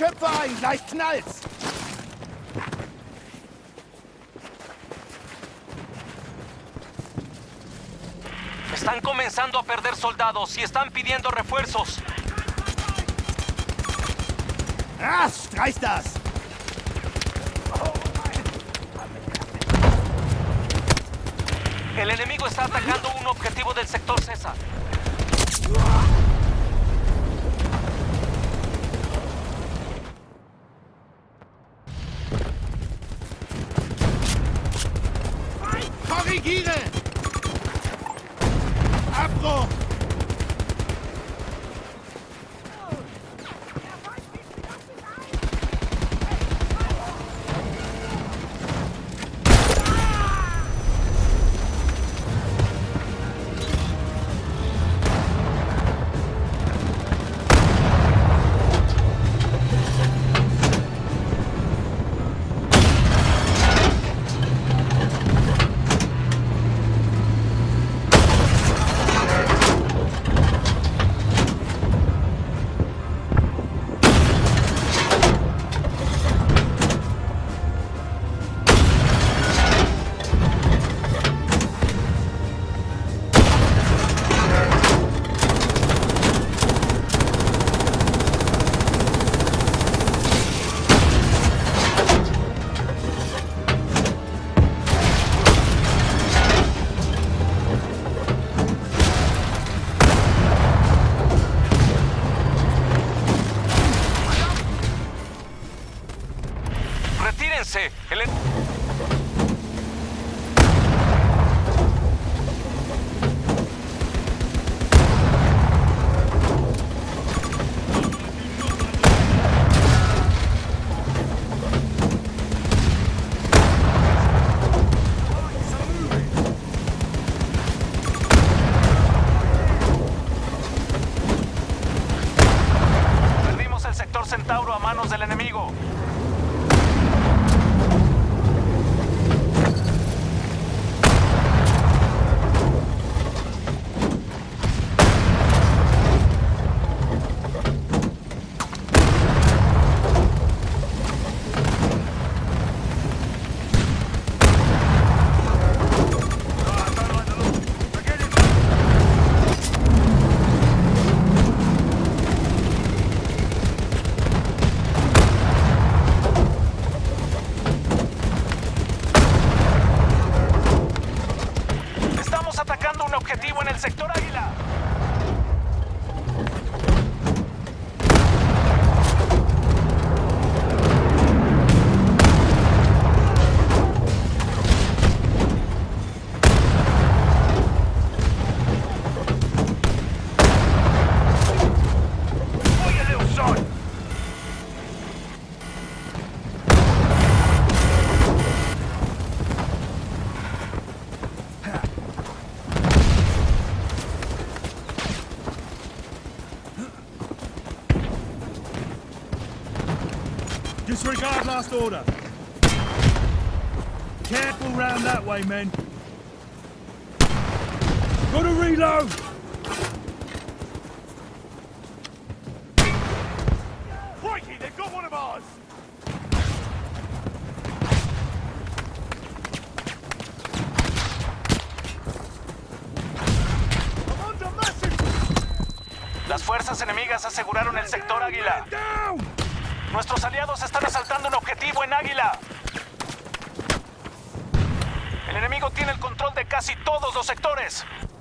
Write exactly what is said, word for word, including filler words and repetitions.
Köpfe ein, gleich knallt's! Están comenzando a perder soldados y están pidiendo refuerzos. Ah, streich das! El enemigo está atacando un objetivo del sector César. Korrigiere! Abbruch! ¡Retírense! El... Perdimos el sector Centauro a manos del enemigo. Atacando un objetivo en el sector Águila. ¡Óyele, Usón! Disregard last order. Careful round that way, men. Gotta reload! Crikey, they've got one of ours! I'm under massive... Las fuerzas enemigas aseguraron el sector Águila. Down! Nuestros aliados están asaltando un objetivo en Águila. El enemigo tiene el control de casi todos los sectores.